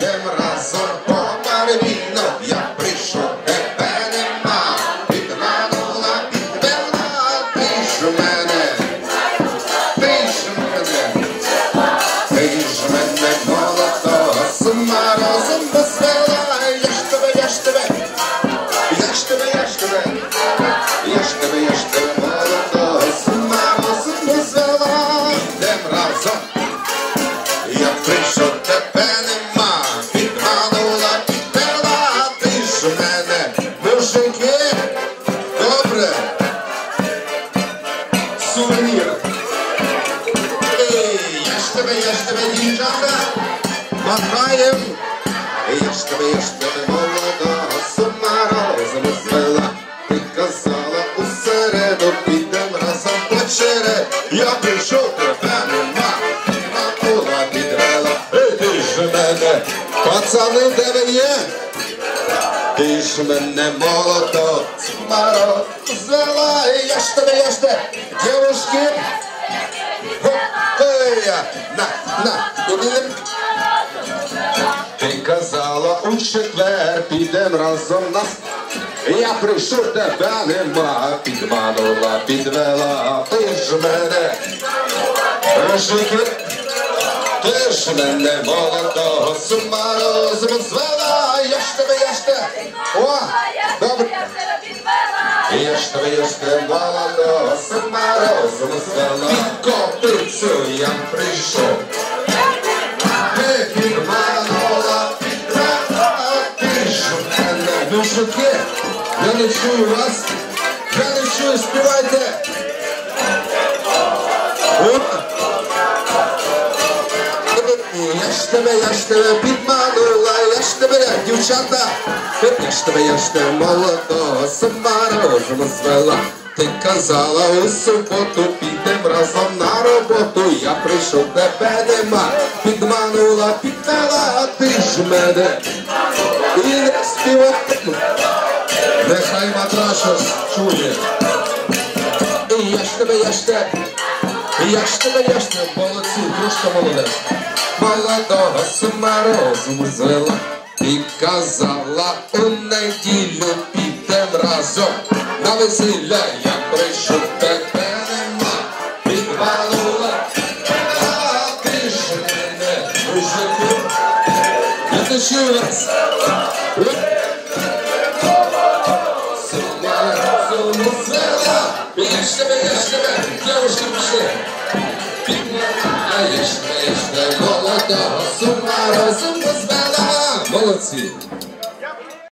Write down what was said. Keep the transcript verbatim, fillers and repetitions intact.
підем разом по барвіно. Я прийшов, тебе нема, підманула, підвела. Ти ж мене, ти ж мене, ти ж мене молодого з морозом розвела. Я ж тебе, я ж тебе, я ж тебе, я ж тебе, я ж тебе, я ж тебе молодого з морозом розвела. Підем разом. Я прийшов, тебе нема, підманула, підвела. Ти ж мене, мужики, добре, сувенір. Ей, я ж тебе, я ж тебе, дівчата, махаєм. Я ж тебе, я ж тебе молодого з морозом звела. Ти казала у середу, підем разом по черед. Я прийшов, тебе нема, підманула, підвела. Ей, ти ж мене, пацани, де ви є? Ти ж мене молодого з морозом звела. Я ж тебе, я ж тебе, дівушки. Ей, на, на, іди. Ти казала у четвер, підем разом на... Я прийшов, тебе нема, підманула, підвела. Ти ж мене, мужики, ти ж мене молодого з морозом звела. Я ж тебе, я ж тебе, о, добре. Я ж тебе, я ж тебе молодого з морозом звела. Під копицю я прийшов. Мужики, я не чую вас, я не чую, співайте. Я ж тебе, я ж тебе підманула, я ж тебе, дівчата, я ж тебе, я ж тебе молодого з морозом звела. Ти казала у суботу, підем разом на роботу. Я прийшов, тебе нема, підманула, підвела. Ти ж мене і не співатиму. Нехай Матраша чує. І я ж тебе, я ж тебе, я ж тебе, я ж тебе, молодці, трошки молодець. Молодого з морозом звела. Ти казала у неділю, підем разом на весілля. Я прийшов, тебе нема, підманула, а ти ж мене, мужики. Я не чую вас. Я ж тебе, я ж тебе, девушки, пішли. А я ж тебе, я ж тебе, молодого з морозом звела. Молодці.